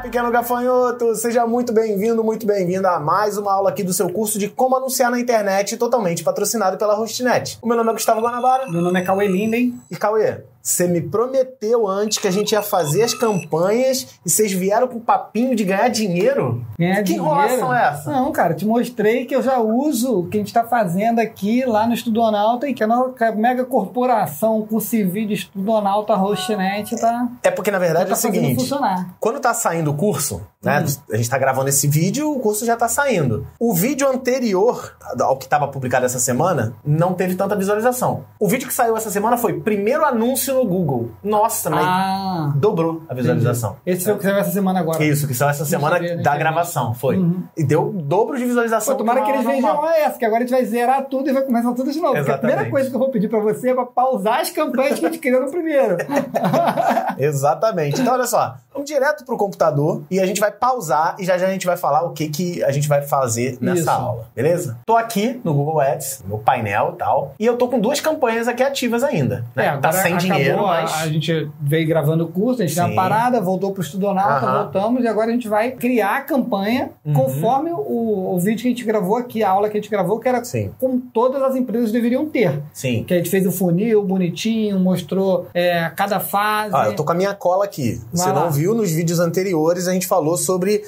pequeno gafanhoto! Seja muito bem-vindo, muito bem-vinda a mais uma aula aqui do seu curso de como anunciar na internet, totalmente patrocinado pela Hostnet. O meu nome é Gustavo Guanabara. Meu nome é Cauê Linden. E Cauê, você me prometeu antes que a gente ia fazer as campanhas e vocês vieram com o papinho de ganhar dinheiro? Que enrolação é essa? Não, cara, te mostrei que eu já uso o que a gente está fazendo aqui lá no Estudonauta e que a nossa mega corporação com CV de Estudonauta Hostnet tá... É porque, na verdade, é o seguinte, funcionar. quando tá saindo o curso, né, a gente tá gravando esse vídeo, o curso já tá saindo. O vídeo anterior ao que estava publicado essa semana não teve tanta visualização. O vídeo que saiu essa semana foi primeiro anúncio no Google. Nossa, mas dobrou a visualização. Entendi. Esse foi o que saiu essa semana agora. Isso, que saiu essa semana da gravação, foi. E deu dobro de visualização. Pô, tomara que eles vejam essa, que agora a gente vai zerar tudo e vai começar tudo de novo. Porque a primeira coisa que eu vou pedir pra você é pra pausar as campanhas que a gente criou no primeiro. Exatamente. Então, olha só. Vamos direto pro computador e a gente vai pausar e já a gente vai falar o que a gente vai fazer nessa aula, beleza? Tô aqui no Google Ads, no painel e tal, e eu tô com duas campanhas aqui ativas ainda, né? Tá sem dinheiro, mas... A gente veio gravando o curso, a gente deu uma parada, voltou pro Estudonauta, voltamos, e agora a gente vai criar a campanha conforme o vídeo que a gente gravou aqui, a aula que a gente gravou, que era como todas as empresas deveriam ter. Sim. Que a gente fez o funil bonitinho, mostrou cada fase. Eu tô com a minha cola aqui. Você não viu nos vídeos anteriores, a gente falou sobre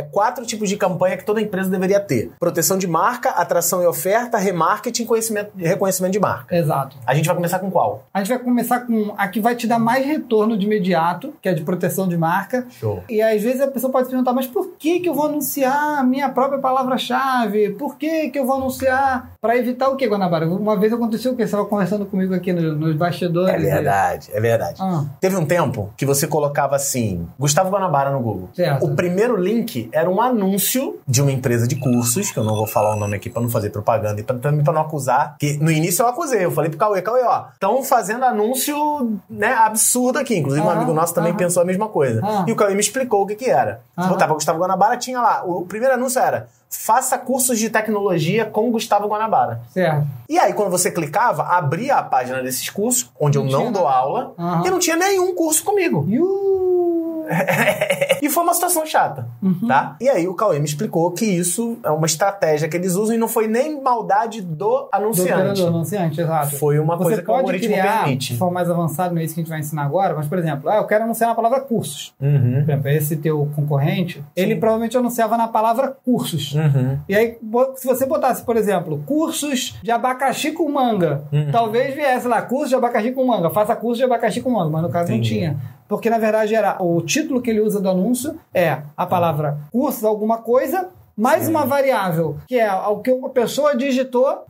4 tipos de campanha que toda empresa deveria ter. Proteção de marca, atração e oferta, remarketing e reconhecimento de marca. Exato. A gente vai começar com qual? A gente vai começar com a que vai te dar mais retorno de imediato, que é de proteção de marca. Show. E às vezes a pessoa pode se perguntar, mas por que eu vou anunciar a minha própria palavra-chave? Por que eu vou anunciar para evitar o quê, Guanabara? Uma vez aconteceu o quê? Você estava conversando comigo aqui nos bastidores. É verdade. Teve um tempo que você colocava assim, Gustavo Guanabara no Google. Certo. O primeiro link era um anúncio de uma empresa de cursos, que eu não vou falar o nome aqui para não fazer propaganda e também para não acusar, que no início eu acusei, eu falei pro Cauê, ó, estão fazendo anúncio, né, absurdo aqui, inclusive um amigo nosso também pensou a mesma coisa. E o Cauê me explicou o que era. Você botava Gustavo Guanabara, tinha lá, o primeiro anúncio era, faça cursos de tecnologia com Gustavo Guanabara. Certo. E aí, quando você clicava, abria a página desses cursos, onde eu não dou aula, e não tinha nenhum curso comigo. E foi uma situação chata, tá? E aí o Cauê me explicou que isso é uma estratégia que eles usam e não foi nem maldade do anunciante. Do anunciante, exato. Foi uma coisa que o algoritmo permite. Se for mais avançado, não é isso que a gente vai ensinar agora, mas, por exemplo, eu quero anunciar na palavra cursos. Por exemplo, esse teu concorrente, ele provavelmente anunciava na palavra cursos. E aí, se você botasse, por exemplo, cursos de abacaxi com manga, talvez viesse lá, cursos de abacaxi com manga, faça curso de abacaxi com manga, mas no caso não tinha. Porque, na verdade, era o título que ele usa do anúncio é a palavra cursos alguma coisa, mais uma variável, que é o que a pessoa digitou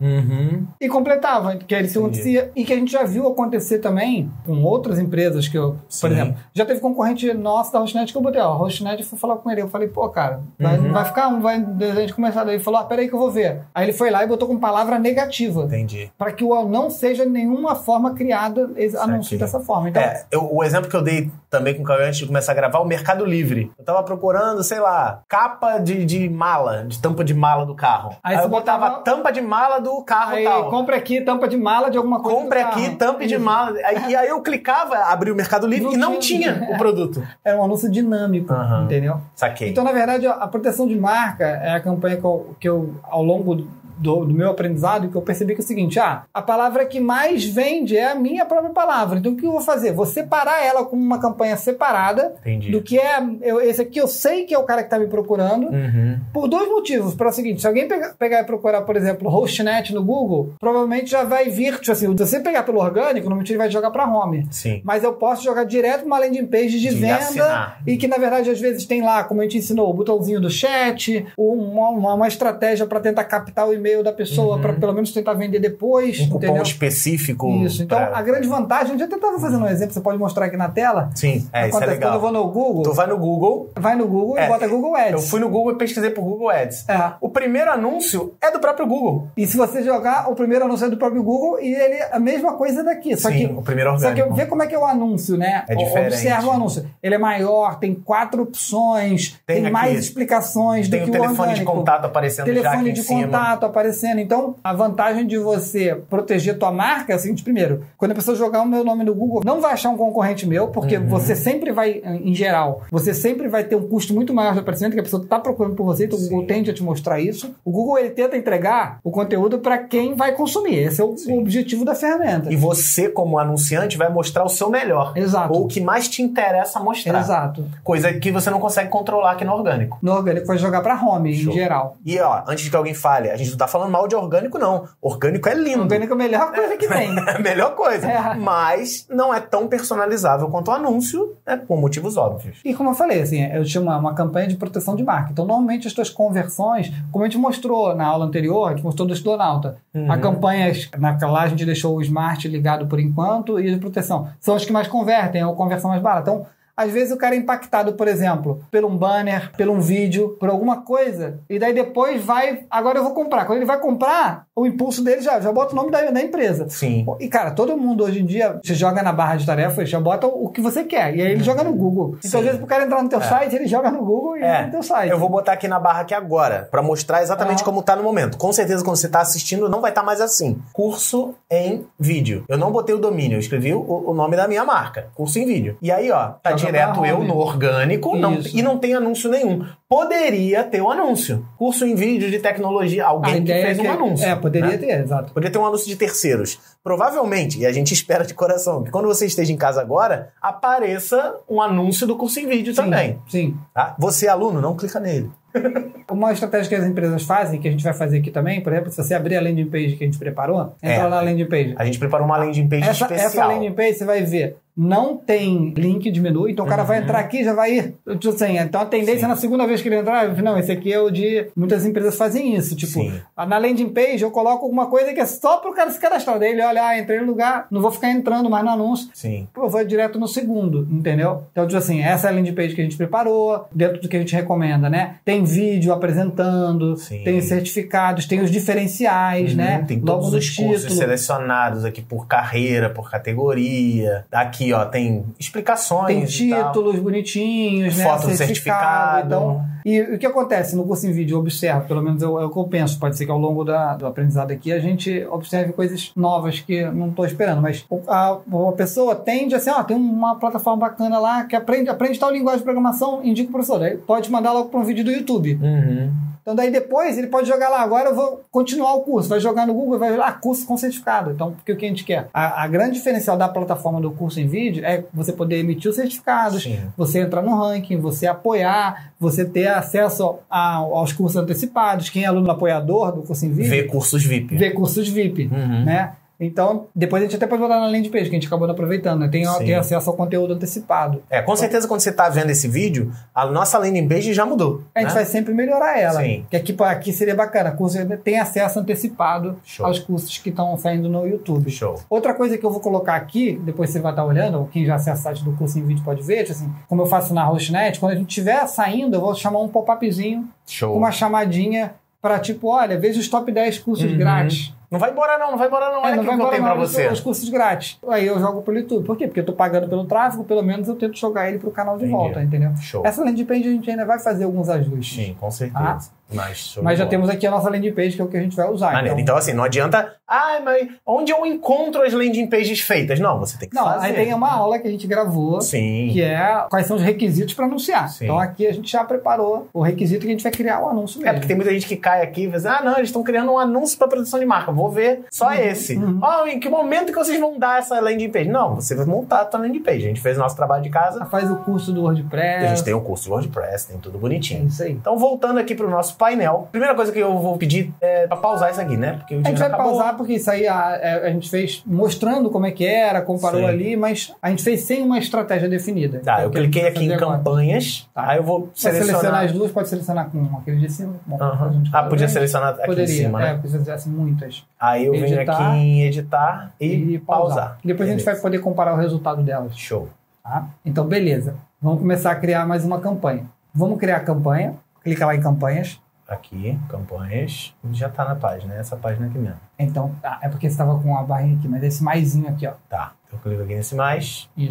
e completava, que ele se acontecia, e que a gente já viu acontecer também com outras empresas que eu, por exemplo, já teve concorrente nosso da Hostnet que eu botei, a Hostnet, foi falar com ele, eu falei, pô, cara, vai ficar a gente começar daí, ele falou, peraí que eu vou ver. Aí ele foi lá e botou com palavra negativa. Entendi. Para que não seja nenhuma forma criada anúncio dessa forma. Então, o exemplo que eu dei também com o Cauê antes de começar a gravar, o Mercado Livre. Eu tava procurando, sei lá, capa de mala, de tampa de mala do carro. Aí eu botava tampa de mala do carro e tal. Compre aqui tampa de mala de alguma coisa. Compre aqui tampa de mala. E aí eu clicava, abri o Mercado Livre e não tinha o produto. Era um anúncio dinâmico, entendeu? Saquei. Então, na verdade, a proteção de marca é a campanha que eu ao longo do meu aprendizado, que eu percebi que é o seguinte, a palavra que mais vende é a minha própria palavra. Então, o que eu vou fazer? Vou separar ela como uma campanha separada do que esse aqui eu sei que é o cara que está me procurando, por 2 motivos. Para o seguinte, se alguém pegar e procurar, por exemplo, Hostnet no Google, provavelmente já vai vir, tipo assim, se você pegar pelo orgânico, normalmente ele vai jogar para home. Sim. Mas eu posso jogar direto para uma landing page de venda assinar. E que, na verdade, às vezes tem lá, como a gente ensinou, o botãozinho do chat, uma estratégia para tentar captar o e-mail da pessoa para pelo menos tentar vender depois. Um cupom específico. Isso. Então, a grande vantagem, eu já estava fazendo um exemplo, você pode mostrar aqui na tela. Sim, isso é legal. Quando eu vou no Google... Tu vai no Google... e bota Google Ads. Eu fui no Google e pesquisei por Google Ads. O primeiro anúncio é do próprio Google. E se você jogar, o primeiro anúncio é do próprio Google e ele a mesma coisa daqui. O primeiro orgânico. Só que vê como é que é o anúncio, né? É diferente. Observa o anúncio. Ele é maior, tem 4 opções, tem mais explicações do que o orgânico. Tem o telefone de contato aparecendo já aqui em cima. Telefone de contato aparecendo. Então, a vantagem de você proteger tua marca é o seguinte: primeiro, quando a pessoa jogar o meu nome no Google, não vai achar um concorrente meu, porque você sempre vai, em geral, você sempre vai ter um custo muito maior de aparecimento, que a pessoa está procurando por você, então o Google tende a te mostrar isso. O Google, ele tenta entregar o conteúdo para quem vai consumir. Esse é o objetivo da ferramenta. E você, como anunciante, vai mostrar o seu melhor. Exato. Ou o que mais te interessa mostrar. Exato. Coisa que você não consegue controlar aqui no orgânico. No orgânico vai jogar para home, em geral. E ó, antes de que alguém fale, a gente não tá falando mal de orgânico, não. Orgânico é lindo. Orgânico é a melhor coisa que tem. É a melhor coisa. Mas não é tão personalizável quanto o anúncio, né, por motivos óbvios. E como eu falei, assim, eu tinha uma campanha de proteção de marca. Então, normalmente, as tuas conversões, como a gente mostrou na aula anterior, a gente mostrou do Estudonauta. A campanha, lá a gente deixou o Smart ligado por enquanto e de proteção. São as que mais convertem, é a conversão mais barata. Então, às vezes o cara é impactado, por exemplo, por um banner, por um vídeo, por alguma coisa, e daí depois vai, agora eu vou comprar. Quando ele vai comprar, o impulso dele já bota o nome da empresa. Sim. E, cara, todo mundo hoje em dia, você joga na barra de tarefas, já bota o que você quer, e aí ele joga no Google. Então, às vezes, pro cara entrar no teu site, ele joga no Google e entra no teu site. Eu vou botar aqui na barra aqui agora, pra mostrar exatamente como tá no momento. Com certeza, quando você tá assistindo, não vai estar mais assim. Curso em vídeo. Eu não botei o domínio, eu escrevi o nome da minha marca. Curso em vídeo. E aí, ó, tá direto eu no orgânico e não tem anúncio nenhum. Poderia ter um anúncio. Curso em vídeo de tecnologia. Alguém que fez um anúncio. Poderia ter, exato. Poderia ter um anúncio de terceiros. Provavelmente, e a gente espera de coração, que quando você esteja em casa agora, apareça um anúncio do curso em vídeo também. Sim. Tá? Você, aluno, não clica nele. Uma estratégia que as empresas fazem, que a gente vai fazer aqui também, por exemplo, se você abrir a landing page que a gente preparou, entra lá na landing page. A gente preparou uma landing page especial. Essa landing page você vai ver, não tem link de menu, então o cara vai entrar aqui e já vai ir. Assim, então a tendência na segunda vez que ele entrar, não, esse aqui é o de... Muitas empresas fazem isso, tipo, na landing page eu coloco alguma coisa que é só pro cara se cadastrar. Daí ele olha, entrei no lugar, não vou ficar entrando mais no anúncio. Sim. Eu vou direto no segundo, entendeu? Então, tipo assim, essa é a landing page que a gente preparou, dentro do que a gente recomenda, né? Tem vídeo apresentando, tem os certificados, tem os diferenciais, né? Tem todos os cursos selecionados aqui por carreira, por categoria. Aqui, ó, tem explicações. Tem títulos bonitinhos, né? Foto do certificado. Então, e o que acontece no curso em vídeo? Eu observo, pelo menos é o que eu penso. Pode ser que ao longo do aprendizado aqui a gente observe coisas novas que eu não estou esperando, mas a pessoa tende assim, tem uma plataforma bacana lá que aprende tal linguagem de programação, indica o professor. Aí pode mandar logo para um vídeo do YouTube. Então daí depois ele pode jogar lá, agora eu vou continuar o curso, vai jogar no Google, vai lá, curso com certificado. Então, porque o que a gente quer? A grande diferencial da plataforma do curso em vídeo é você poder emitir os certificados, você entrar no ranking, você apoiar, você ter acesso aos cursos antecipados, quem é aluno apoiador do curso em vídeo. Ver cursos VIP. Né? Então, depois a gente até pode botar na landing page, que a gente acabou não aproveitando, né? Tem acesso ao conteúdo antecipado. Com certeza, quando você está vendo esse vídeo, a nossa landing page já mudou. A gente vai sempre melhorar ela. Que aqui seria bacana. Curso tem acesso antecipado aos cursos que estão saindo no YouTube. Outra coisa que eu vou colocar aqui, depois você vai estar olhando, ou quem já acessa o site do curso em vídeo pode ver, tipo assim, como eu faço na Hostnet, quando a gente estiver saindo, eu vou chamar um pop-upzinho com uma chamadinha para tipo, olha, veja os top 10 cursos grátis. Não vai embora não. Olha o que eu tenho pra você. Os cursos grátis. Aí eu jogo pelo YouTube. Por quê? Porque eu tô pagando pelo tráfego, pelo menos eu tento jogar ele pro canal de volta, entendeu? Essa landing page a gente ainda vai fazer alguns ajustes. Sim, com certeza. Mas já temos aqui a nossa landing page, que é o que a gente vai usar. Então assim, não adianta... mas onde eu encontro as landing pages feitas? Não, você tem que fazer. Aí tem uma aula que a gente gravou, que é quais são os requisitos para anunciar. Então aqui a gente já preparou o requisito que a gente vai criar o anúncio mesmo. Porque tem muita gente que cai aqui e diz, eles estão criando um anúncio para produção de marca. Vou ver só esse. Em que momento que vocês vão dar essa landing page? Não, você vai montar a sua landing page. A gente fez o nosso trabalho de casa. Faz o curso do WordPress. A gente tem o curso do WordPress, tem tudo bonitinho. É isso aí. Então, voltando aqui pro nosso painel, a primeira coisa que eu vou pedir é pra pausar isso aqui, né? Porque o a gente vai pausar porque isso aí a gente fez mostrando como é que era, comparou ali, mas a gente fez sem uma estratégia definida. Eu cliquei aqui em campanhas, aí eu vou selecionar as duas, pode selecionar com aquele de cima. Podia selecionar aqui em cima, né? Porque se fizesse muitas. Aí eu venho aqui em editar e pausar. Depois a gente vai poder comparar o resultado delas. Show. Tá? Então, beleza. Vamos começar a criar mais uma campanha. Vamos criar a campanha. Clica lá em campanhas. Aqui, campanhas. Já tá na página, essa página aqui mesmo. Então, é porque você estava com a barrinha aqui, mas esse maisinho aqui, ó. Tá. Então eu clico aqui nesse mais. Isso.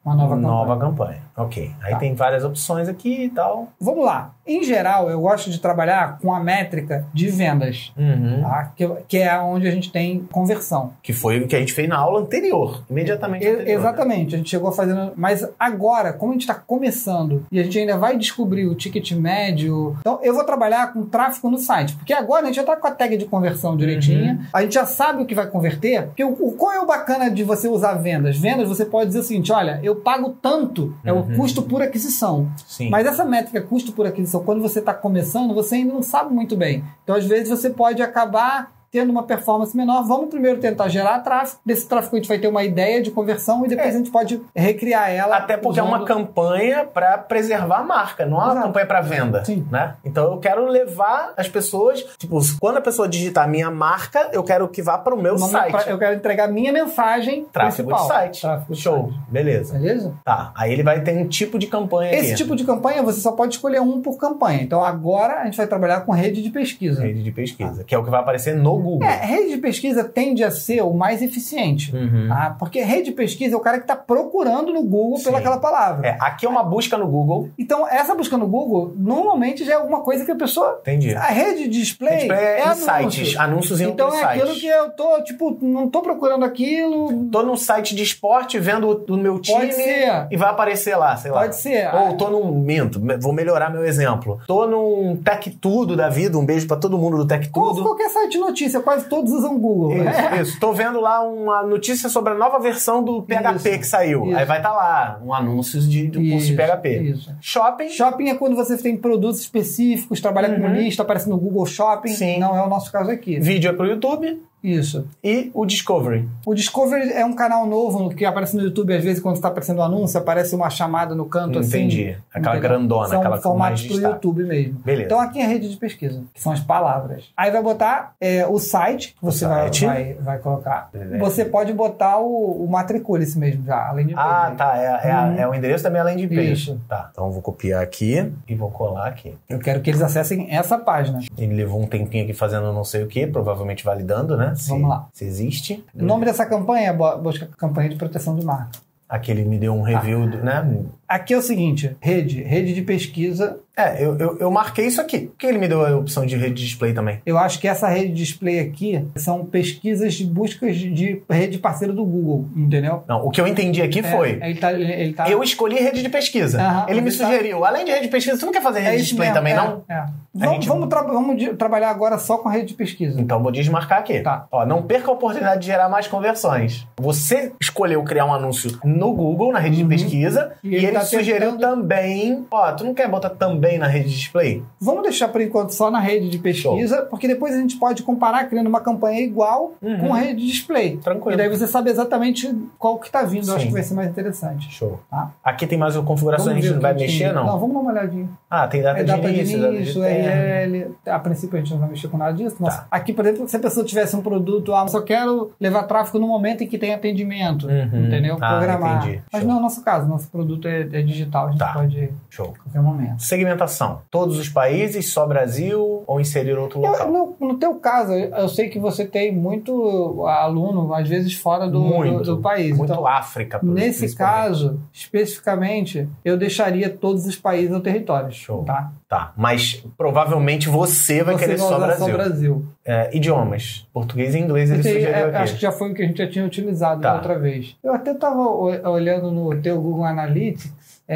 Uma nova campanha. Ok. Aí tem várias opções aqui e tal. Vamos lá. Em geral, eu gosto de trabalhar com a métrica de vendas, tá? Que é onde a gente tem conversão. Que foi o que a gente fez na aula anterior, imediatamente anterior. Exatamente. Né? A gente chegou fazendo... Mas agora, como a gente está começando e a gente ainda vai descobrir o ticket médio... Então, eu vou trabalhar com tráfego no site. Porque agora a gente já está com a tag de conversão direitinha. A gente já sabe o que vai converter. Porque qual é o bacana de você usar vendas? Vendas, você pode dizer o seguinte, olha, eu pago tanto, é o custo por aquisição. Sim. Mas essa métrica custo por aquisição, quando você está começando, você ainda não sabe muito bem. Então, às vezes, você pode acabar tendo uma performance menor. Vamos primeiro tentar gerar tráfego. Desse tráfego a gente vai ter uma ideia de conversão e depois a gente pode recriar ela. Até porque é uma campanha para preservar a marca, não é uma campanha para venda. Sim. Né? Então eu quero levar as pessoas, tipo, quando a pessoa digitar minha marca, eu quero que vá para o meu site. Eu quero entregar minha mensagem tráfego principal. De site. Tráfego de Show. site. Beleza. Tá. Aí ele vai ter um tipo de campanha Esse tipo de campanha você só pode escolher um por campanha. Então agora a gente vai trabalhar com rede de pesquisa. Rede de pesquisa, que é o que vai aparecer no Google. Rede de pesquisa tende a ser o mais eficiente. Tá? Porque rede de pesquisa é o cara que está procurando no Google pelaquela palavra. Aqui é uma busca no Google. Então, essa busca no Google, normalmente já é alguma coisa que a pessoa... Entendi. A rede de display é sites, anúncios em então outros sites. Então é aquilo sites. que eu tô, tipo, não tô procurando aquilo... Tô num site de esporte vendo o meu time. Pode ser. E vai aparecer lá, sei lá. Pode ser. Ou tô vou melhorar meu exemplo. Tô num Tech Tudo da vida, um beijo pra todo mundo do Tech Tudo. Qualquer site de notícia, quase todos usam Google. Isso. Tô vendo lá uma notícia sobre a nova versão do PHP que saiu. Aí vai estar lá um anúncio de curso de PHP. Isso. Shopping é quando você tem produtos específicos, trabalha com lista, aparece no Google Shopping. Sim. Não é o nosso caso aqui. Vídeo é pro YouTube. Isso. E o Discovery. O Discovery é um canal novo que aparece no YouTube, às vezes, quando está aparecendo um anúncio, aparece uma chamada no canto assim. Entendi. Aquela grandona, são aquela formatos mais pro YouTube mesmo. Beleza. Então aqui é a rede de pesquisa, que são as palavras. Aí vai botar o site que você vai colocar. Beleza. Você pode botar o matricule-se mesmo já, além de page. Tá. É o endereço também além de page. Isso. Tá. Então eu vou copiar aqui e vou colar aqui. Eu quero que eles acessem essa página. Ele levou um tempinho aqui fazendo não sei o que, provavelmente validando, né? Vamos lá. Se existe. O nome dessa campanha é busca campanha de proteção de marca. Aqui ele me deu um review, né? Aqui é o seguinte, rede de pesquisa. Eu marquei isso aqui. Por que ele me deu a opção de rede de display também? Eu acho que essa rede de display aqui são pesquisas de buscas de rede parceira do Google, entendeu? Não, o que eu entendi aqui foi... Ele tá... Eu escolhi rede de pesquisa. Ele me sugeriu, além de rede de pesquisa, você não quer fazer rede de display também, não? Vamos trabalhar agora só com a rede de pesquisa. Então vou desmarcar aqui. Tá. Ó, não perca a oportunidade de gerar mais conversões. Você escolheu criar um anúncio no Google, na rede de pesquisa, e ele tá sugeriu também... Ó, tu não quer botar também na rede de display? Vamos deixar por enquanto só na rede de pesquisa, porque depois a gente pode comparar criando uma campanha igual com a rede de display. Tranquilo. E daí você sabe exatamente qual que tá vindo. Eu acho que vai ser mais interessante. Show. Tá? Aqui tem mais configurações, a gente não vai mexer, não? Não, vamos dar uma olhadinha. Tem data de início, URL. A princípio a gente não vai mexer com nada disso. Mas aqui, por exemplo, se a pessoa tivesse um produto, só quero levar tráfego no momento em que tem atendimento, entendeu? Programar. Entendi. Mas não é o nosso caso, nosso produto é digital, a gente pode Show. a qualquer momento. Segmentação. Todos os países, só Brasil ou inserir outro local? No teu caso, eu sei que você tem muito aluno, às vezes, fora do país. Muito então, África, por nesse caso, especificamente, eu deixaria todos os países ou territórios. Show. Tá? Mas provavelmente você vai querer só Brasil. Idiomas. Português e inglês ele sugeriu aqui. Acho que já foi o que a gente já tinha utilizado da outra vez. Eu até estava olhando no teu Google Analytics,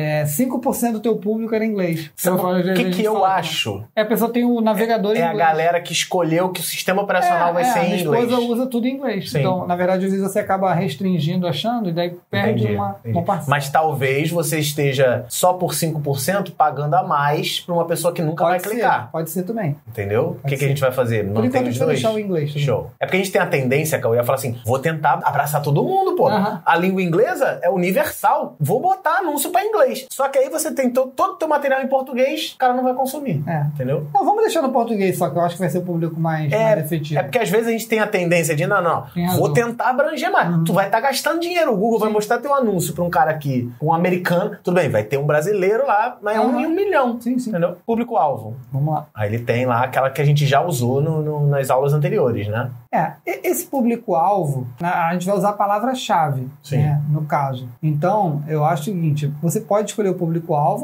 5% do teu público era inglês. O que eu acho? A pessoa tem o navegador em inglês. É a galera que escolheu que o sistema operacional vai ser em inglês. A esposa usa tudo em inglês. Sim. Então, na verdade, às vezes você acaba restringindo, achando, e daí perde uma parcela. Mas talvez você esteja só por 5% pagando a mais para uma pessoa que nunca vai clicar. Pode ser também. Entendeu? O que a gente vai fazer? Por enquanto, a gente vai deixar o inglês. Show. É porque a gente tem a tendência, que eu ia falar assim, vou tentar abraçar todo mundo, pô. A língua inglesa é universal. Vou botar anúncio para inglês. Só que aí você tem todo o teu material em português, o cara não vai consumir. Entendeu? Não, vamos deixar no português só, que eu acho que vai ser o público mais efetivo. É porque às vezes a gente tem a tendência de, não, vou tentar abranger mais. Tu vai estar gastando dinheiro. O Google vai mostrar teu anúncio para um cara aqui, um americano. Tudo bem, vai ter um brasileiro lá, mas é 1 em 1 milhão. Sim. Entendeu? Público-alvo. Vamos lá. Aí ele tem lá aquela que a gente já usou nas aulas anteriores, né? Esse público-alvo, a gente vai usar a palavra-chave, né, no caso. Então, eu acho o seguinte, você pode escolher o público-alvo,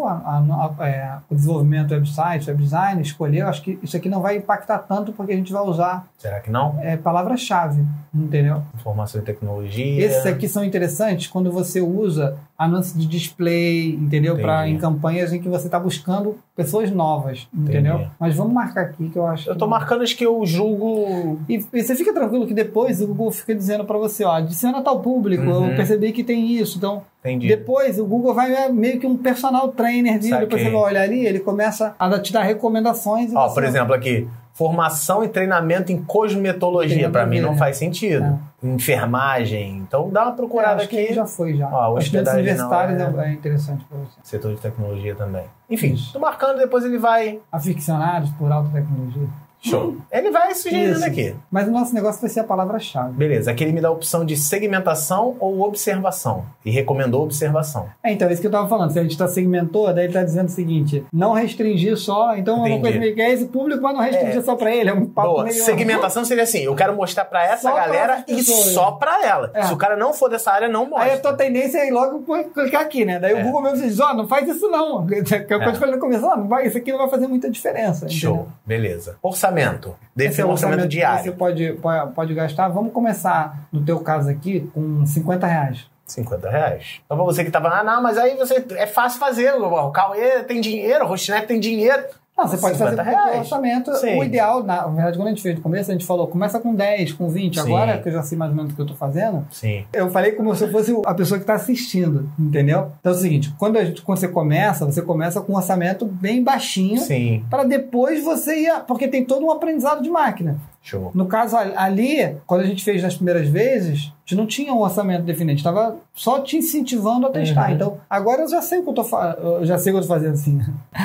o desenvolvimento do website, web design, escolher, eu acho que isso aqui não vai impactar tanto porque a gente vai usar... Será que não? Palavra-chave, entendeu? Informação e tecnologia. Esses aqui são interessantes quando você usa anúncio de display, entendeu? Em campanhas em que você está buscando pessoas novas, entendeu? Mas vamos marcar aqui que eu acho... Eu tô marcando as que eu julgo... E você fica tranquilo que depois o Google fica dizendo para você, ó, adiciona tal público, eu percebi que tem isso, então... Entendi. Depois o Google vai meio que um personal trainer, depois você vai olhar ali, ele começa a te dar recomendações. Ó, por exemplo, aqui, formação e treinamento em cosmetologia, para mim não faz sentido. Enfermagem, então dá uma procurada acho aqui. Que já foi, já. Ó, hospitais universitários é interessante para você. Setor de tecnologia também. Enfim, tô marcando, depois ele vai... Aficionados por alta tecnologia. Show. Ele vai sugerindo aqui. Mas o nosso negócio vai ser a palavra-chave. Beleza. Aqui ele me dá a opção de segmentação ou observação. E recomendou observação. Então, é isso que eu tava falando. Se a gente segmentou, daí ele tá dizendo o seguinte, não restringir só. Então, uma coisa meio que é esse público, mas não restringir só pra ele. É um papo meio... Segmentação seria assim, eu quero mostrar pra essa galera e só pra ela. Se o cara não for dessa área, não mostra. Aí a tua tendência é ir logo clicar aqui, né? Daí o Google mesmo diz, não faz isso não. Que eu falei no começo, isso aqui não vai fazer muita diferença. Show. Entendeu? Beleza. Orçamento. Defina um orçamento diário. Você pode gastar. Vamos começar, no teu caso aqui, com R$50. R$50. Então, pra você que tava, mas aí é fácil fazer. O Cauê tem dinheiro, o Rostinete tem dinheiro. Não, você pode fazer o orçamento. Sim. O ideal, na verdade, quando a gente fez no começo, a gente falou, começa com 10, com 20. Sim. Agora que eu já sei mais ou menos o que eu tô fazendo, eu falei como se eu fosse a pessoa que está assistindo, entendeu? Então é o seguinte, quando você começa com um orçamento bem baixinho, para depois você ir... Porque tem todo um aprendizado de máquina. Show. No caso ali, quando a gente fez nas primeiras vezes, a gente não tinha um orçamento definido, estava só te incentivando a testar. Então, agora eu já sei o que eu tô fazendo assim.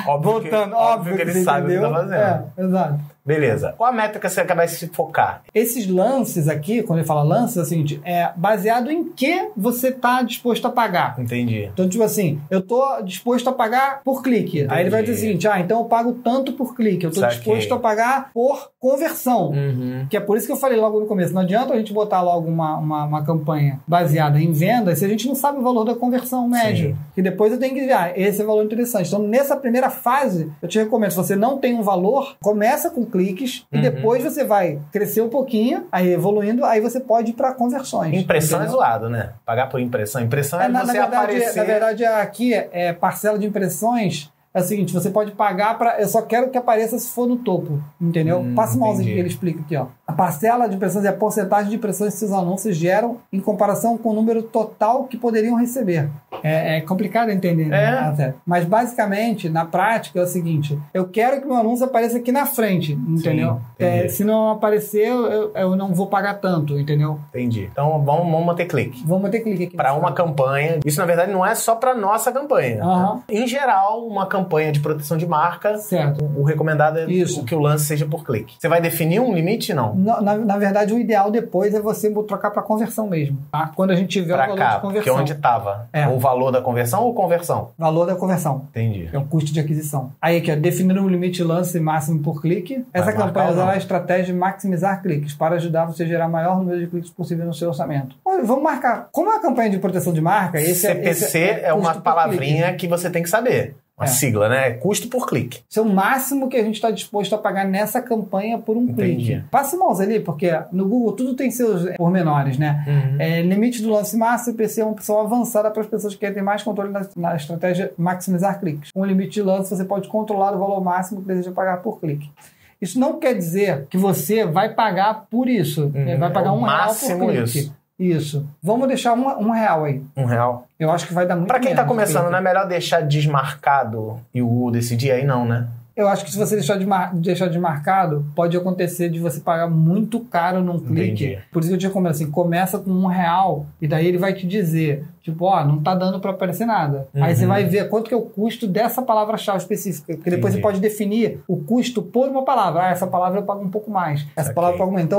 Óbvio que ele sabe o que tá fazendo. Exato. Beleza. Qual a métrica que você vai se focar? Esses lances aqui, quando ele fala lances, é o seguinte, é baseado em que você está disposto a pagar. Entendi. Então, tipo assim, eu estou disposto a pagar por clique. Entendi. Aí ele vai dizer o seguinte, então eu pago tanto por clique. Eu estou disposto a pagar por conversão. Que é por isso que eu falei logo no começo. Não adianta a gente botar logo uma campanha baseada em vendas se a gente não sabe o valor da conversão médio. Que depois eu tenho que dizer, esse é o valor interessante. Então, nessa primeira fase, eu te recomendo, se você não tem um valor, começa com cliques e depois você vai crescer um pouquinho, aí evoluindo, aí você pode ir para conversões. Impressão é zoado, né? Pagar por impressão. Impressão é você aparecer... Na verdade, aqui, parcela de impressões é o seguinte, você pode pagar para... Eu só quero que apareça se for no topo, entendeu? Passa o mouse que ele explica aqui, ó. A parcela de impressões é a porcentagem de impressões que esses anúncios geram em comparação com o número total que poderiam receber. É complicado entender, né? Até. Mas, basicamente, na prática, é o seguinte, eu quero que meu anúncio apareça aqui na frente, entendeu? Se não aparecer, eu não vou pagar tanto, entendeu? Entendi. Então, vamos manter clique. Vamos manter clique aqui. Para uma campanha. Isso, na verdade, não é só para nossa campanha. Tá? Em geral, uma campanha de proteção de marca, o recomendado é que o lance seja por clique. Você vai definir um limite, não? Na verdade, o ideal depois é você trocar para conversão mesmo. Tá? Quando a gente tiver o valor de conversão. Porque onde estava? O valor da conversão ou conversão? Valor da conversão. Entendi. É o custo de aquisição. Aí aqui, definir um limite lance máximo por clique. Essa campanha usará a estratégia de maximizar cliques para ajudar você a gerar o maior número de cliques possível no seu orçamento. Vamos marcar. Como é uma campanha de proteção de marca, CPC é uma palavrinha que você tem que saber. Uma sigla, né? Custo por clique. Isso é o máximo que a gente está disposto a pagar nessa campanha por um clique. Passe mouse ali, porque no Google tudo tem seus pormenores, né? Limite do lance máximo, CPC é uma opção avançada para as pessoas que querem ter mais controle na estratégia maximizar cliques. Com o limite de lance, você pode controlar o valor máximo que deseja pagar por clique. Isso não quer dizer que você vai pagar por isso. Vai pagar R$1 por clique. Isso. Vamos deixar R$1 aí. R$1? Eu acho que vai dar muito Pra quem tá começando, não é melhor deixar desmarcado e o Google decidir aí, não, né? Eu acho que se você deixar desmarcado, pode acontecer de você pagar muito caro num clique. Entendi. Por isso que eu te recomendo assim, começa com R$1 e daí ele vai te dizer, tipo, não tá dando pra aparecer nada. Aí você vai ver quanto que é o custo dessa palavra-chave específica, porque depois você pode definir o custo por uma palavra. Essa palavra eu pago um pouco mais, essa palavra eu pago menos. Então,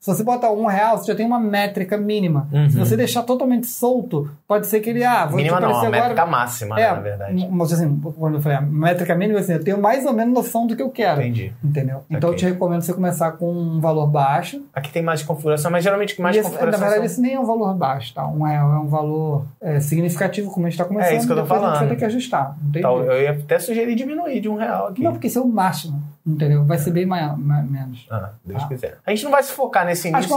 Se você bota R$1, você já tem uma métrica mínima. Se você deixar totalmente solto, pode ser que ele... vou mínima não, a métrica agora... máxima, na verdade. Mas assim, quando eu falei a métrica mínima, assim, eu tenho mais ou menos noção do que eu quero. Entendi. Entendeu? Então eu te recomendo você começar com um valor baixo. Aqui tem mais configuração, mas geralmente mais configuração... Na verdade, esse nem é um valor baixo, tá? R$1 é um valor significativo, como a gente está começando. É isso que eu tô falando. A gente vai ter que ajustar. Então, eu ia até sugerir diminuir de R$1 aqui. Não, porque esse é o máximo, entendeu? Vai ser bem menos. Deus quiser. A gente não vai se focar nesse início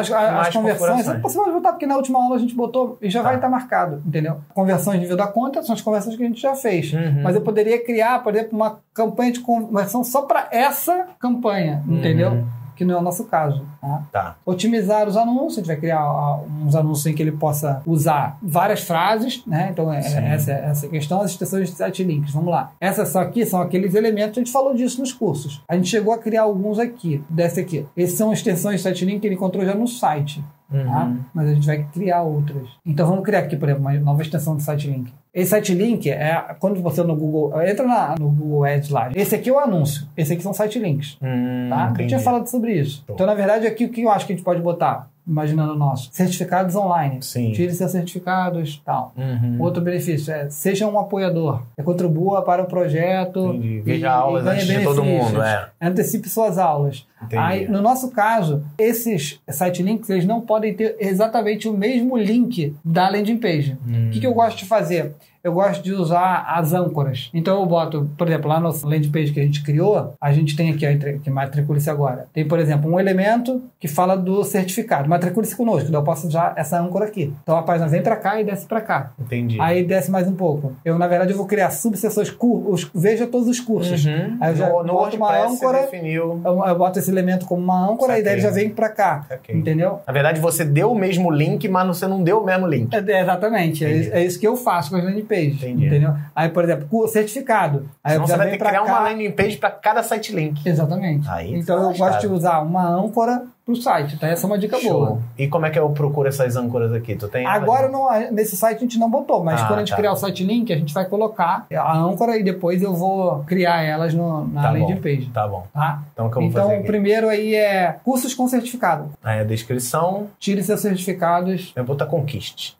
as conversões, você pode botar, porque na última aula a gente botou e já vai estar marcado, entendeu? Conversões de nível da conta são as conversões que a gente já fez. Mas eu poderia criar, por exemplo, uma campanha de conversão só para essa campanha, entendeu? Que não é o nosso caso. Tá? Otimizar os anúncios, a gente vai criar uns anúncios em que ele possa usar várias frases, né? Então, essa questão, as extensões de site links, vamos lá. Essas aqui são aqueles elementos, a gente falou disso nos cursos. A gente chegou a criar alguns aqui, desse aqui. Esses são extensões de site link que ele encontrou já no site. Tá? Mas a gente vai criar outras. Então vamos criar aqui, por exemplo, uma nova extensão de site link. Esse site link é quando você no Google entra no Google Ads lá. Esse aqui é o anúncio. Esse aqui são site links. Tá? Eu tinha falado sobre isso. Então, na verdade, aqui o que eu acho que a gente pode botar? Imaginando o nosso. Certificados online. Sim. Tire seus certificados, tal. Outro benefício é seja um apoiador. Contribua para o projeto. Entendi. Veja aulas antes de todo mundo. Antecipe suas aulas. Aí, no nosso caso, esses site links, eles não podem ter exatamente o mesmo link da landing page. O que eu gosto de fazer? Eu gosto de usar as âncoras. Então eu boto, por exemplo, lá no landing page que a gente criou, a gente tem aqui, que matricule-se agora. Tem, por exemplo, um elemento que fala do certificado. Matricule-se conosco. Então eu posso usar essa âncora aqui. Então a página vem para cá e desce para cá. Entendi. Aí desce mais um pouco. Na verdade, eu vou criar subseções, veja todos os cursos. Aí eu já boto uma âncora. Eu boto esse elemento como uma âncora e daí ele já vem para cá. Entendeu? Na verdade, você deu o mesmo link, mas você não deu o mesmo link. Exatamente. É isso que eu faço com as landing pages. Entendeu? Aí, por exemplo, certificado. Aí senão você vai ter que criar uma landing page para cada site link. Exatamente. Então eu gosto de usar uma âncora pro site, tá? Essa é uma dica boa. E como é que eu procuro essas âncoras aqui? Tu tem agora, nesse site a gente não botou, mas quando a gente criar o site link, a gente vai colocar a âncora e depois eu vou criar elas na landing page. Tá bom. Tá? Então, o que eu vou fazer aqui? O primeiro aí é cursos com certificado. Aí a descrição. Tire seus certificados. Eu vou botar Conquiste.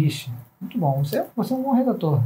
Muito bom. Você é um bom redator.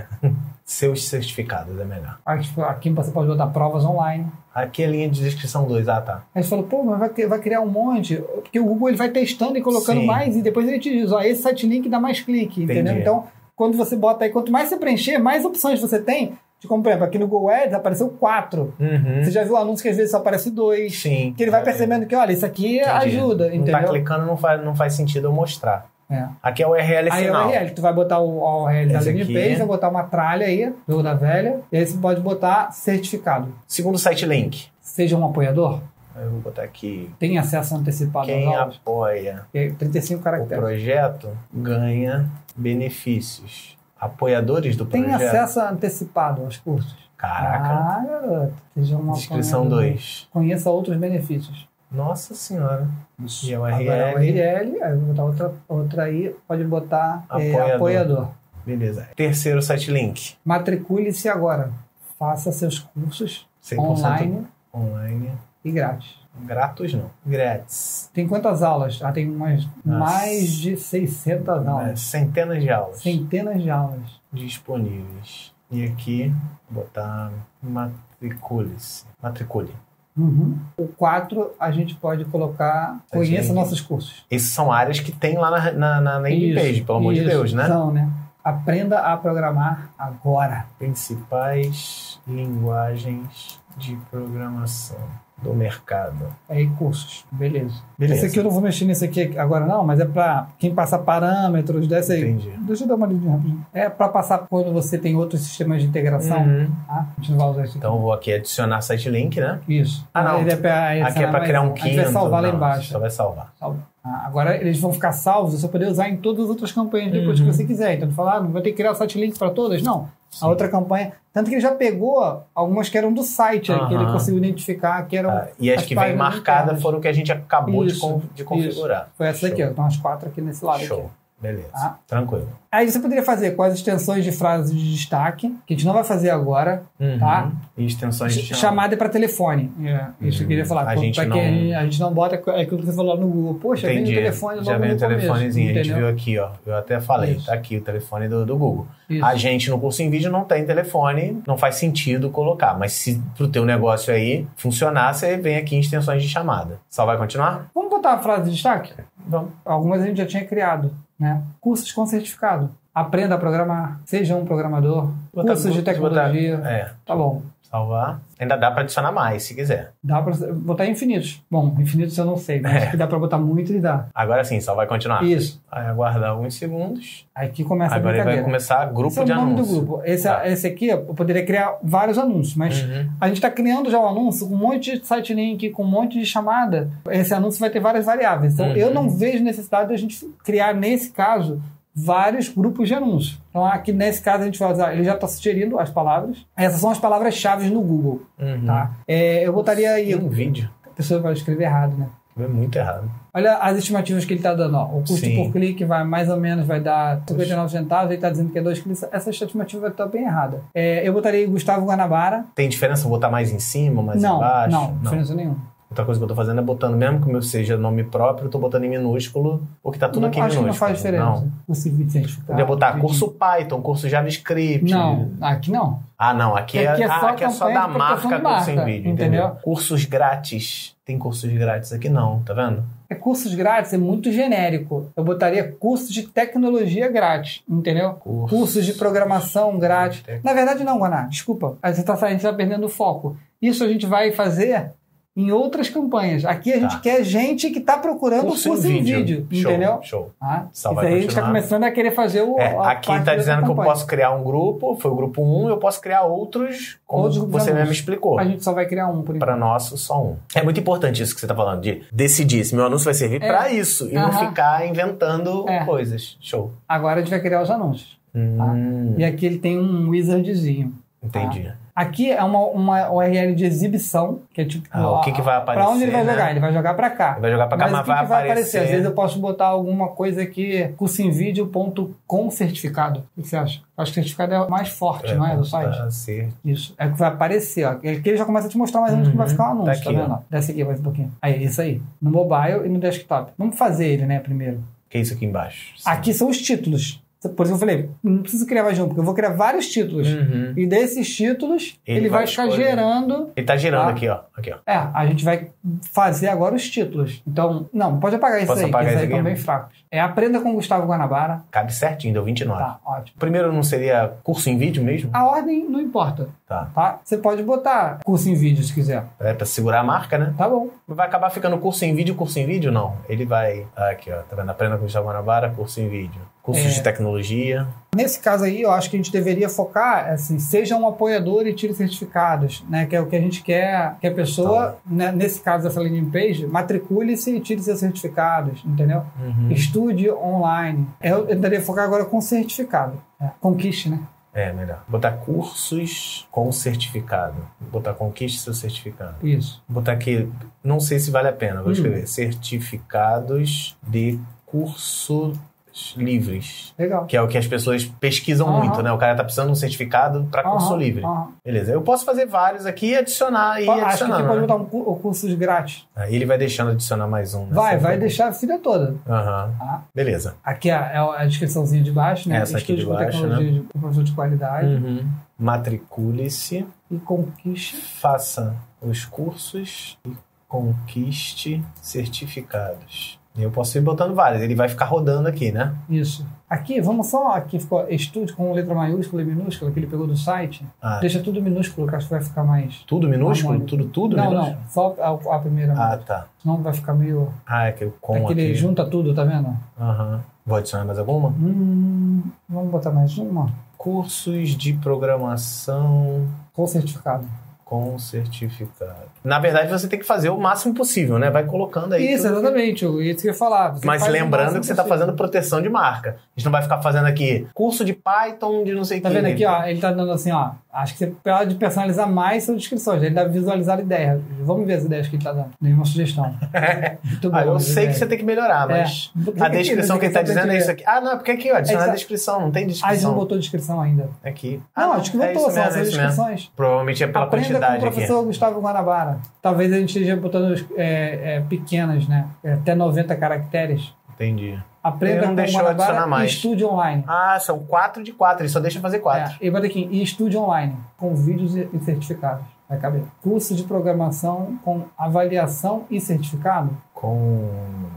Seus certificados é melhor. Aqui você pode botar provas online. Aqui é linha de descrição 2. Tá. Aí você falou, mas vai criar um monte. Porque o Google ele vai testando e colocando mais e depois ele te diz, esse site link dá mais clique, entendeu? Então, quando você bota aí, quanto mais você preencher, mais opções você tem. Como, por exemplo, aqui no Google Ads apareceu 4. Você já viu o anúncio que às vezes só aparece 2. Sim. Que ele vai percebendo que, olha, isso aqui ajuda, entendeu? Não tá clicando, não faz sentido eu mostrar. Aqui é o URL final. Aí é o URL, tu vai botar o URL da landing page, vai botar uma tralha aí, do da velha, e aí você pode botar certificado. Segundo site link. Seja um apoiador. Eu vou botar aqui. Tem acesso antecipado às aulas. Quem apoia 35 caracteres. O projeto ganha benefícios. Apoiadores do projeto. Tem acesso antecipado aos cursos. Caraca. Garoto. Seja um Descrição 2. Conheça outros benefícios. Nossa senhora. Isso. E a URL. Agora a URL, aí eu vou botar outra aí, pode botar apoiador. Beleza. Terceiro site link. Matricule-se agora. Faça seus cursos online e grátis. Grátis não. Grátis. Tem quantas aulas? Tem mais de 600 aulas. Centenas de aulas. Centenas de aulas. Disponíveis. E aqui, botar matricule-se. Matricule. O 4 a gente pode colocar conheça nossos cursos. Essas são áreas que tem lá na landing page, pelo amor de Deus, né? São, né? Aprenda a programar agora. Principais linguagens de programação do mercado. Aí, cursos. Beleza. Esse aqui eu não vou mexer nisso aqui agora não, mas é para quem passa parâmetros dessa aí. Entendi. Deixa eu dar uma lidinha rapidinho. É para passar quando você tem outros sistemas de integração. Tá? A gente não vai usar isso aqui. Então eu vou aqui adicionar site link, né? Isso. Não. Aqui é para criar um quinto. A gente vai salvar lá embaixo. Só vai salvar. Agora eles vão ficar salvos, você vai poder usar em todas as outras campanhas depois que você quiser. Então, falar, não vai ter que criar o site link para todas? Não. A outra campanha... Tanto que ele já pegou algumas que eram do site, que ele conseguiu identificar que eram... e as que vem marcadas foram que a gente acabou de configurar. Foi essa aqui, então as 4 aqui nesse lado. Show. Aqui. Beleza. Tá? Tranquilo. Aí você poderia fazer com as extensões de frases de destaque, que a gente não vai fazer agora, tá? E extensões de chamada é para telefone. Isso que eu queria falar. A gente não bota aquilo que você falou no Google. Poxa, vem o telefone logo já vem no o telefonezinho. começo, a gente viu aqui, ó. Eu até falei. Isso. Tá aqui o telefone do Google. Isso. A gente no curso em vídeo não tem telefone, não faz sentido colocar. Mas se pro teu negócio aí funcionar, você vem aqui em extensões de chamada. Só vai continuar? Vamos botar a frase de destaque? Vamos. Algumas a gente já tinha criado, né? Cursos com certificado. Aprenda a programar. Seja um programador. Cursos de tecnologia. Tá bom. Salvar. Ainda dá para adicionar mais, se quiser. Dá para botar infinitos. Bom, infinitos eu não sei, mas acho que dá para botar muito e dá. Agora sim, só vai continuar. Isso. Aí aguardar alguns segundos. Aqui começa agora a brincadeira. Vai começar grupo de anúncios. Esse é o nome do grupo. Esse aqui, eu poderia criar vários anúncios, mas a gente está criando já um anúncio com um monte de site link, com um monte de chamada. Esse anúncio vai ter várias variáveis. Então, eu não vejo necessidade de a gente criar, nesse caso, vários grupos de anúncios. Então, aqui nesse caso, a gente vai usar... Ele já está sugerindo as palavras. Essas são as palavras-chave no Google. Tá? Eu botaria aí... Um vídeo. A pessoa vai escrever errado, né? É muito errado. Olha as estimativas que ele está dando. Ó. O custo por clique vai mais ou menos vai dar 59 centavos. Ele está dizendo que é 2 cliques. Essa estimativa vai estar bem errada. Eu botaria aí Gustavo Guanabara. Tem diferença botar mais em cima, mais embaixo? Não, diferença nenhuma. Outra coisa que eu tô fazendo é botando, mesmo que o meu seja nome próprio, eu tô botando em minúsculo, porque tá tudo aqui em minúsculo. Acho que não faz diferença. Você certificado. Podia botar curso Python, curso JavaScript. Não, aqui não. Ah, não. Aqui é só da marca curso em vídeo, entendeu? Cursos grátis. Tem cursos grátis aqui não, tá vendo? Cursos grátis é muito genérico. Eu botaria cursos de tecnologia grátis, entendeu? Cursos de programação grátis. Na verdade não, Guaná, desculpa. A gente tá perdendo o foco. Isso a gente vai fazer em outras campanhas. Aqui a gente quer gente que está procurando curso em vídeo. Entendeu? Show. Isso aí a gente está começando a querer fazer aqui está dizendo que eu posso criar um grupo, foi o grupo 1, eu posso criar outros, como você mesmo explicou. A gente só vai criar um, por enquanto. Para nosso, só um. É muito importante isso que você está falando, de decidir se meu anúncio vai servir para isso e não ficar inventando coisas. Show. Agora a gente vai criar os anúncios. E aqui ele tem um wizardzinho. Entendi. Aqui é uma URL de exibição, que é tipo... o que vai aparecer, Pra onde ele vai jogar? Ele vai jogar pra cá. Ele vai jogar pra cá, mas vai aparecer. Às vezes eu posso botar alguma coisa aqui, cursoemvideo.com certificado. O que você acha? Acho que o certificado é o mais forte, não é? Do site? Isso. É o que vai aparecer, ó. Aqui ele já começa a te mostrar mais ou menos como vai ficar o anúncio, tá vendo? Desce aqui mais um pouquinho. Aí, isso aí. No mobile e no desktop. Vamos fazer ele, né, primeiro. O que é isso aqui embaixo? Sim. Aqui são os títulos. Por isso eu falei, não preciso criar mais um, porque eu vou criar vários títulos. E desses títulos, ele vai ficar gerando... Ele tá gerando aqui, ó. A gente vai fazer agora os títulos. Então, não, pode apagar isso aí, porque esses aí estão bem fracos. Aprenda com Gustavo Guanabara. Cabe certinho, deu 29. Tá, ótimo. Primeiro não seria curso em vídeo mesmo? A ordem não importa. Tá? Você pode botar curso em vídeo se quiser. É pra segurar a marca, né? Tá bom. Vai acabar ficando curso em vídeo? Não. Ele vai... Aqui, ó. Tá vendo? Aprenda com Gustavo Guanabara, curso em vídeo. Cursos de tecnologia. Nesse caso aí, eu acho que a gente deveria focar, assim, seja um apoiador e tire certificados, né? Que é o que a gente quer que a pessoa, né, nesse caso dessa landing page, matricule-se e tire seus certificados, entendeu? Estude online. Eu tentaria focar agora com certificado. Conquiste, né? Melhor. Botar cursos com certificado. Botar conquiste seu certificado. Isso. Botar aqui, não sei se vale a pena, vou escrever. Certificados de curso livres. Legal. Que é o que as pessoas pesquisam muito, né? O cara tá precisando de um certificado para curso livre. Beleza. Eu posso fazer vários aqui e adicionar. Acho que aqui pode botar o curso de grátis. Aí ele vai deixando adicionar mais um. Vai deixar a filha toda. Beleza. Aqui é a descriçãozinha de baixo, né? Essa aqui de baixo, né? De professor de qualidade. Matricule-se. E conquiste. Faça os cursos e conquiste certificados. Eu posso ir botando vários, ele vai ficar rodando aqui, né? Isso. Aqui, vamos só, aqui ficou estude com letra maiúscula e minúscula, que ele pegou do site. Deixa tudo minúsculo, que acho que vai ficar mais... Tudo minúsculo? Tudo minúsculo? Não, só a primeira. Tá. Senão vai ficar meio... É que com aqui. Ele junta tudo, tá vendo? Vou adicionar mais alguma? Vamos botar mais uma. Cursos de programação... Com certificado. Com certificado. Na verdade, você tem que fazer o máximo possível, né? Vai colocando aí. Isso, exatamente. Isso que eu ia falar. Mas lembrando que você está fazendo proteção de marca. A gente não vai ficar fazendo aqui curso de Python de não sei o que. Tá vendo aqui, ó? Ele tá dando assim, ó. Acho que você pode personalizar mais suas descrições. Ele deve visualizar ideias. Vamos ver as ideias que ele está dando. Nenhuma sugestão. Muito bom. Eu sei que você tem que melhorar, mas a descrição que ele está dizendo é isso aqui. Ah, não, porque aqui, ó, adicionar a descrição. Não tem descrição. Ah, ele não botou descrição ainda. Aqui. Não, acho que botou, são as descrições. Provavelmente é pela quantidade aqui. Aprenda com o professor Gustavo Guanabara. Talvez a gente esteja botando pequenas, né? Até 90 caracteres. Entendi. Aprenda com o Guanabara e estude online. Ah, são 4 de 4, ele só deixa fazer 4. E bota aqui, e estude online, com vídeos e certificados. Vai caber. Curso de programação com avaliação e certificado? Com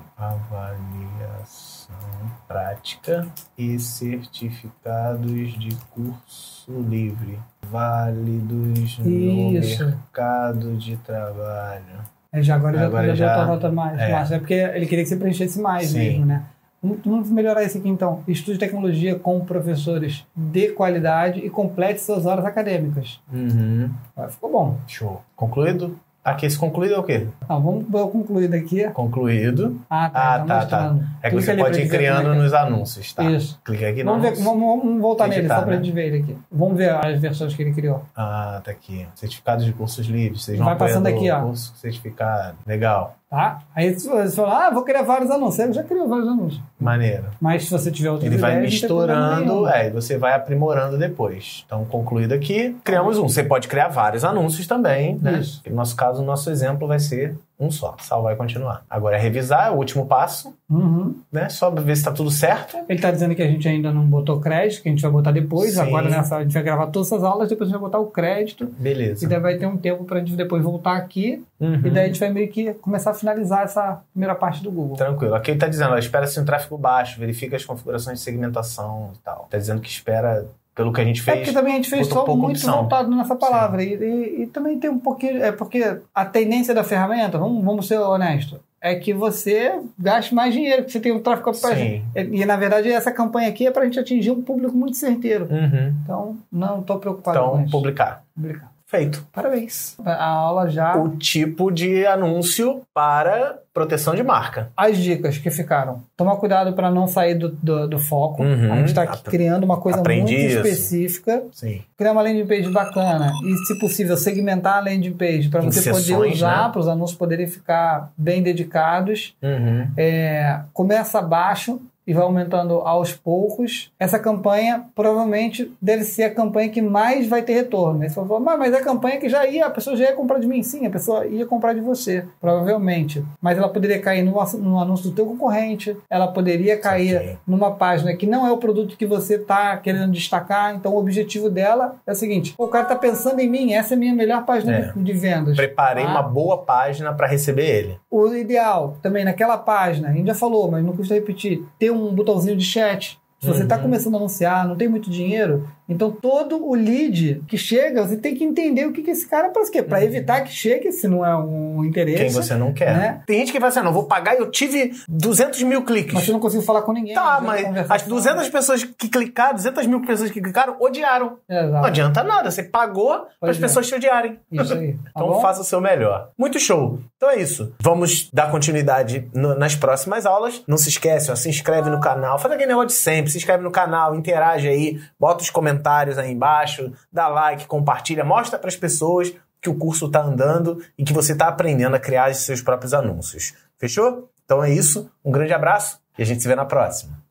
avaliação prática e certificados de curso livre, válidos no mercado de trabalho. Agora já botou a nota mais. É porque ele queria que você preenchesse mais mesmo, né? Vamos melhorar isso aqui então. Estude tecnologia com professores de qualidade e complete suas horas acadêmicas. Ficou bom. Show. Concluído? Aqui, esse concluído é o quê? Não, vamos ver o concluído aqui. Concluído. Tá. É que você pode ir criando nos anúncios, tá? Isso. Clica aqui no anúncio. Vamos voltar nele, só pra gente ver ele aqui. Vamos ver as versões que ele criou. Ah, tá aqui. Certificados de cursos livres. Vocês vai passando aqui, ó. Curso certificado. Legal. Tá? Aí você fala, vou criar vários anúncios. Ele já criou vários anúncios. Maneiro. Mas se você tiver outras ideias... Ele vai ideias, misturando, e você vai aprimorando depois. Então, concluído aqui, criamos um. Você pode criar vários anúncios também, né? Isso. No nosso caso, o nosso exemplo vai ser um só. Salvar e continuar. Agora é revisar, é o último passo. Né? Só ver se tá tudo certo. Ele tá dizendo que a gente ainda não botou crédito, que a gente vai botar depois. Sim. Agora a gente vai gravar todas as aulas, depois a gente vai botar o crédito. Beleza. E daí vai ter um tempo pra gente depois voltar aqui. E daí a gente vai meio que começar a finalizar essa primeira parte do Google. Tranquilo. Aqui ele tá dizendo, espera-se um tráfego baixo, verifica as configurações de segmentação e tal. Tá dizendo que espera... Pelo que a gente fez. Porque também a gente fez só muito opção. voltado nessa palavra. E também tem um pouquinho. É porque a tendência da ferramenta, vamos ser honestos, é que você gaste mais dinheiro, que você tem um tráfego para E na verdade essa campanha aqui é para a gente atingir um público muito certeiro. Então, não estou preocupado com isso. Publicar. Feito. Parabéns. A aula já... O tipo de anúncio para proteção de marca. As dicas que ficaram. Tomar cuidado para não sair do foco. A gente está aqui criando uma coisa muito específica. Sim. Criar uma landing page bacana e, se possível, segmentar a landing page para você poder usar, para os anúncios poderem ficar bem dedicados. Começa baixo e vai aumentando aos poucos. Essa campanha provavelmente deve ser a campanha que mais vai ter retorno. Aí você fala, mas é a campanha que a pessoa já ia comprar de mim. Sim, a pessoa ia comprar de você, provavelmente. Mas ela poderia cair no anúncio do teu concorrente, ela poderia cair numa página que não é o produto que você está querendo destacar. Então o objetivo dela é o seguinte, o cara está pensando em mim, essa é a minha melhor página de vendas. Preparei uma boa página para receber ele. O ideal também naquela página, a gente já falou, mas não custa repetir, ter um botãozinho de chat. Se você está começando a anunciar, não tem muito dinheiro, então todo o lead que chega, você tem que entender o que esse cara faz. Para evitar que chegue, se não é um interesse. Quem você não quer. Né? Tem gente que vai assim, não vou pagar, eu tive 200 mil cliques. Mas você não conseguiu falar com ninguém. Tá, mas as 200 pessoas que clicaram, 200 mil pessoas que clicaram, odiaram. Exato. Não adianta nada, você pagou para as pessoas te odiarem. Isso aí. Então faça o seu melhor. Muito show. Então é isso. Vamos dar continuidade nas próximas aulas. Não se esquece, se inscreve no canal, faz aquele negócio de sempre, se inscreve no canal, interage aí, bota os comentários aí embaixo, dá like, compartilha, mostra para as pessoas que o curso está andando e que você está aprendendo a criar os seus próprios anúncios. Fechou? Então é isso. Um grande abraço e a gente se vê na próxima.